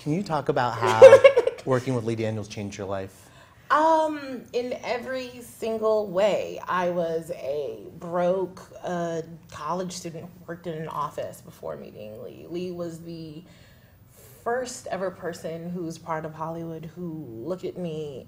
Can you talk about how working with Lee Daniels changed your life? In every single way. I was a broke college student who worked in an office before meeting Lee. Lee was the first ever person who's part of Hollywood who looked at me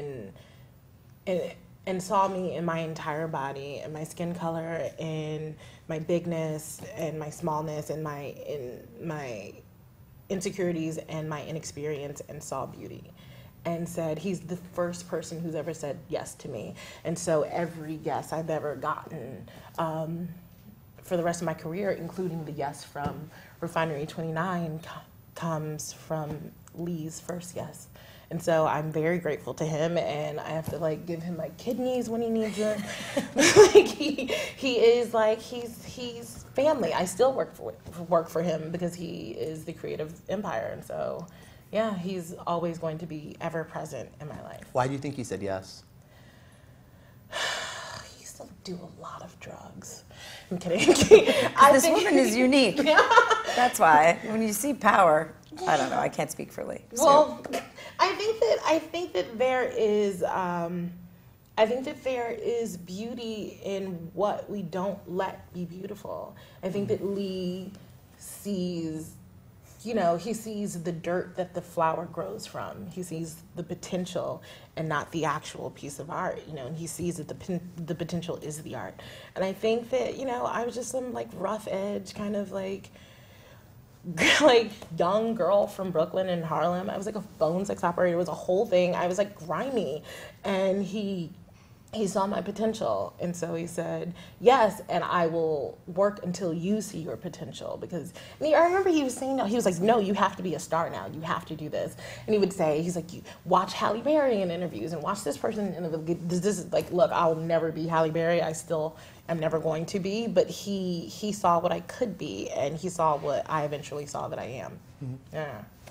and saw me in my entire body, and my skin color, and my bigness, and my smallness, and my insecurities, and my inexperience, and saw beauty. And said, he's the first person who's ever said yes to me. And so every yes I've ever gotten for the rest of my career, including the yes from Refinery 29, comes from Lee's first yes. And so I'm very grateful to him, and I have to like give him my kidneys when he needs them. Like he is like he's family. I still work for him because he is the creative empire, and so. Yeah, he's always going to be ever present in my life. Why do you think he said yes? He used to do a lot of drugs. I'm kidding. This woman is unique. That's why. When you see power, I don't know. I can't speak for Lee. So. Well, I think that there is beauty in what we don't let be beautiful. I think that Lee sees. He sees the dirt that the flower grows from. He sees the potential and not the actual piece of art, and he sees that the potential is the art. And I think that, I was just some like rough edge kind of like young girl from Brooklyn and Harlem. I was like a phone sex operator. It was a whole thing. I was like grimy. And he saw my potential, and so he said, yes, and I will work until you see your potential. Because I remember he was saying, he was like, no, you have to be a star now. You have to do this. And he would say, he's like, you watch Halle Berry in interviews and watch this person. And this is like, look, I'll never be Halle Berry. I still am never going to be. But he saw what I could be, and he saw what I eventually saw that I am. Mm-hmm. Yeah.